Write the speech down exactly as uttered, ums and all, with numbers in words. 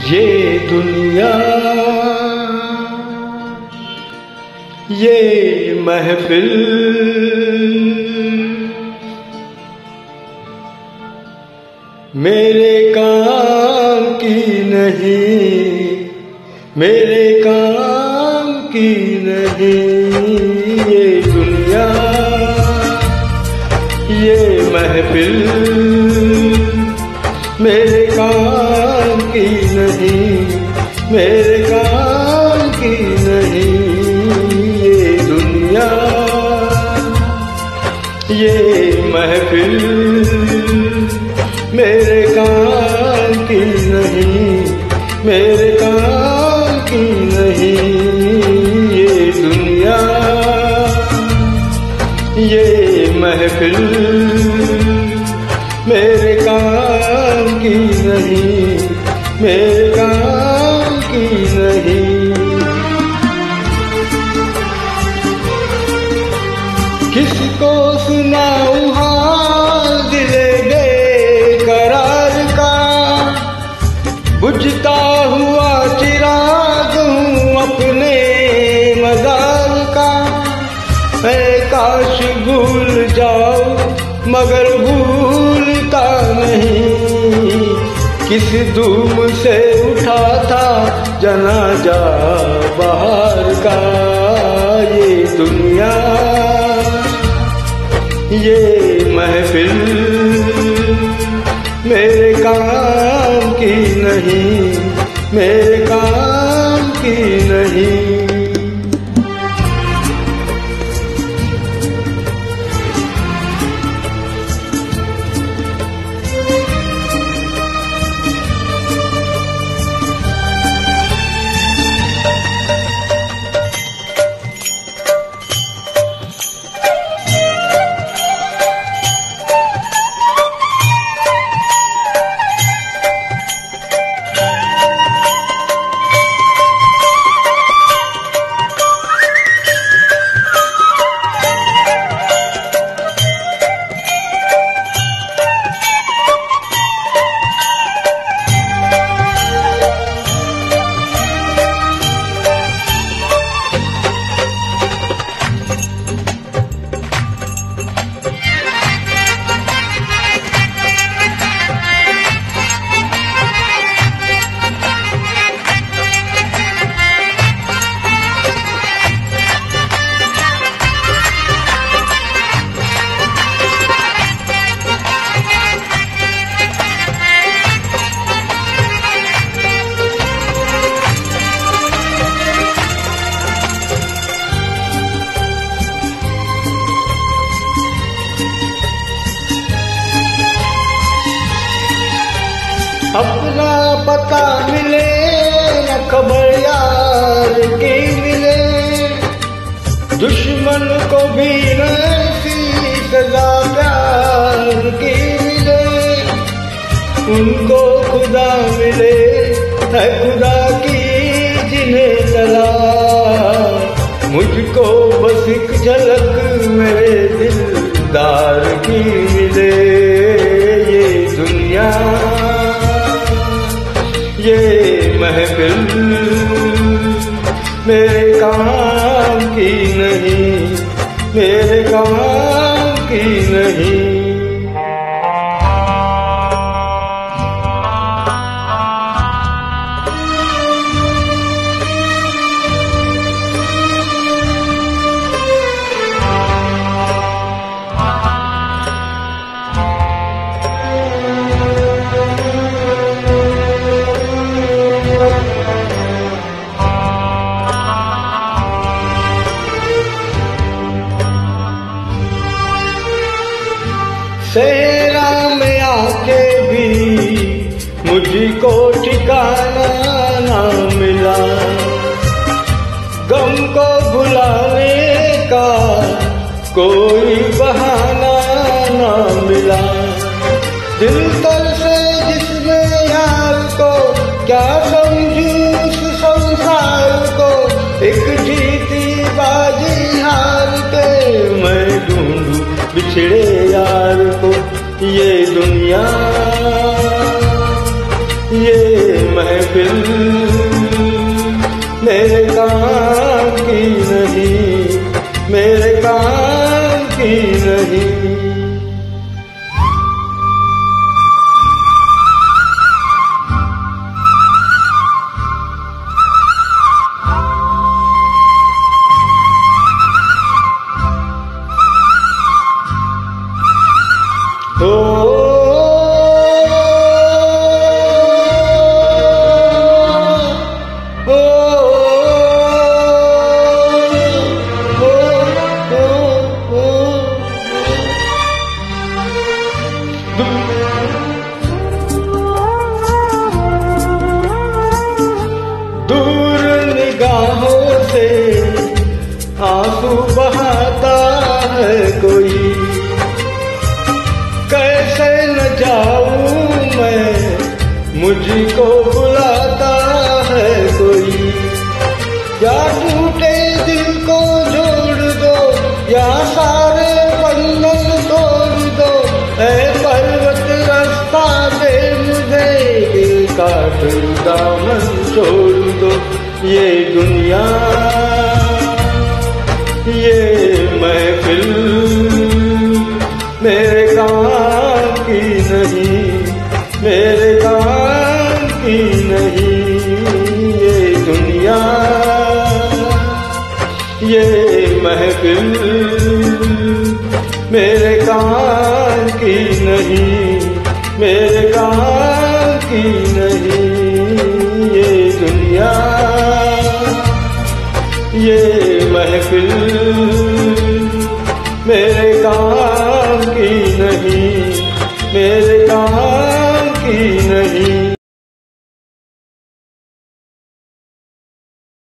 ये दुनिया, ये महफिल, मेरे काम की नहीं, मेरे काम की नहीं। ये दुनिया, ये महफिल, मेरे काम की नहीं, मेरे काम की नहीं। ये दुनिया, ये महफिल, मेरे काम की नहीं, मेरे काम की नहीं। ये दुनिया, ये महफिल, मेरे काम की नहीं, मेरे काम की नहीं। किसको सुनाऊं हाल दिले बेकरार का, बुझता हुआ चिराग हूँ अपने मजार का। मैं काश भूल जाऊं मगर भूलता नहीं, किस धूम से उठा था जनाजा बहार का। ये दुनिया, ये महफिल, मेरे काम की नहीं, मेरे काम की नहीं। अपना पता मिले न खबर यार की मिले, दुश्मन को भी न ऐसी सजा प्यार की मिले। उनको खुदा मिले है खुदा की जिन्हें तला, मुझको बस एक झलक मेरे दिलदार की मिले। ये दुनिया, ये महफिल, मेरे काम की नहीं, मेरे काम की नहीं। सहरा में आके भी मुझको ठिकाना ना मिला, गम को भुलाने का कोई बहाना ना मिला। दिल तर से जिसमें यार को क्या समझूं उस संसार को, एक जीती बाजी हार के मैं ढूंढूं बिछड़े यार को। ये दुनिया, ये महफिल, महफिल मेरे काम की नहीं, मेरे काम की नहीं। दूर निगाहों से आंसू बहाता है कोई, कैसे न जाऊं मैं, मुझको बुलाता है कोई। या टूटे दिल को जोड़ दो, या सारे बंधन तोड़ दो, ऐ पर्वत रास्ता दे मुझे, दिल काट दामन छोड़ दो। ये दुनिया ये महफिल मेरे काम की नहीं, मेरे काम की नहीं। ये दुनिया ये महफिल मेरे काम की नहीं, मेरे काम की नहीं। ये दुनिया ये महफिल मेरे काम की नहीं, मेरे काम की नहीं।